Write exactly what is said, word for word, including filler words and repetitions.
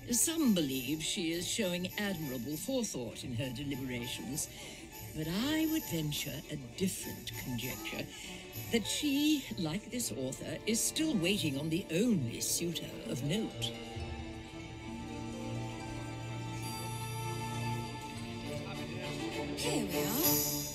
Some believe she is showing admirable forethought in her deliberations, but I would venture a different conjecture, that she, like this author, is still waiting on the only suitor of note. Here we are.